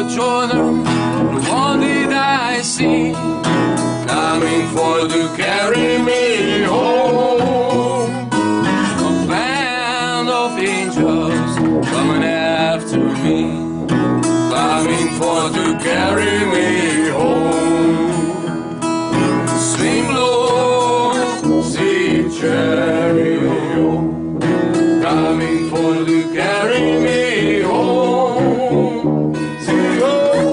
children, what did I see? Coming for to carry me home. A band of angels coming after me, coming for to carry me home. Swing low, see Chariot, coming for to carry me home. See,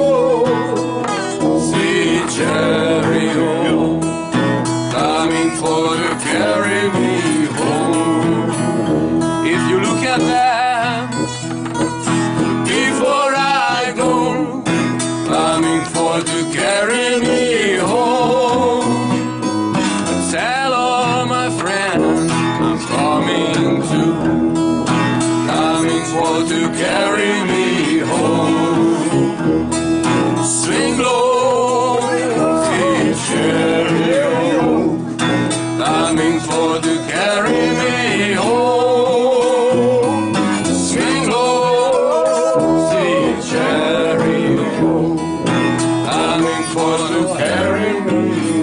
oh, see Chariot, coming for to carry me home. If you look at that, before I go, coming for to carry me home. Tell all my friends I'm coming too, coming for to carry me home. Swing low, see Chariot, coming for to carry me home. Swing low, see Chariot, coming for to carry me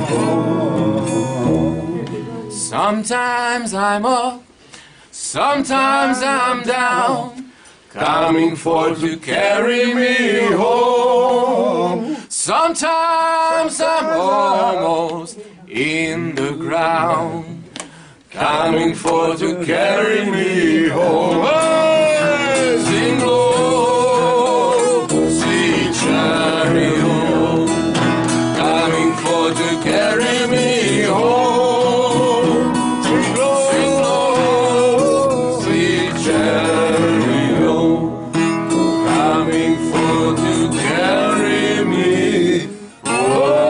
home. Sometimes I'm up, sometimes I'm down, coming for to carry me home. Sometimes I'm almost in the ground, coming for to carry me home. Hey, sing low, see Chariot, coming for to carry me home. Sing low, see Chariot, coming for to carry me home.